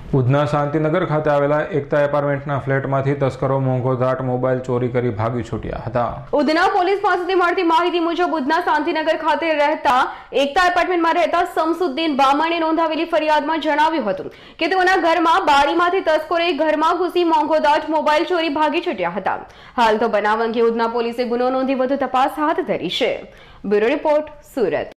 ઉધના શાંતિનગર ખાતે આવેલા એકતા એપાર્ટમેન્ટના ફ્લેટમાંથી તસ્કરો મોંઘોદાટ મોબાઈલ ચોરી કરી ભાગી છૂટ્યા હતા। ઉધના પોલીસ પાસેથી મળતી માહિતી મુજબ ઉધના શાંતિનગર ખાતે રહેતા એકતા એપાર્ટમેન્ટમાં રહેતા શમસુદ્દીન બામણે નોંધાવેલી ફરિયાદમાં જણાવ્યું હતું કે તેઓના ઘરમાં બારીમાંથી તસ્કરોએ ઘરમાં ઘૂસી મોંઘોદાટ મોબાઈલ ચોરી ભાગી છૂટ્યા હતા। હાલ તો બનાવ અંગે ઉધના પોલીસે ગુનો નોંધી વધુ તપાસ હાથ ધરી છે। Bureau report, Surat.